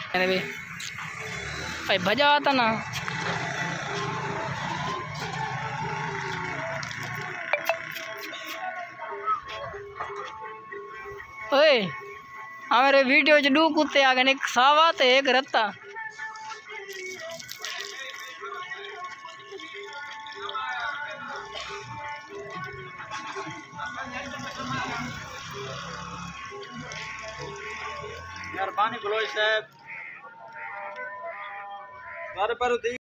भी भाई भजा आता ना। ओए हमारे वीडियो च 2 कुत्ते आ गए, एक सावा ते एक रत्ता। मेहरबानी बलोच साहब पर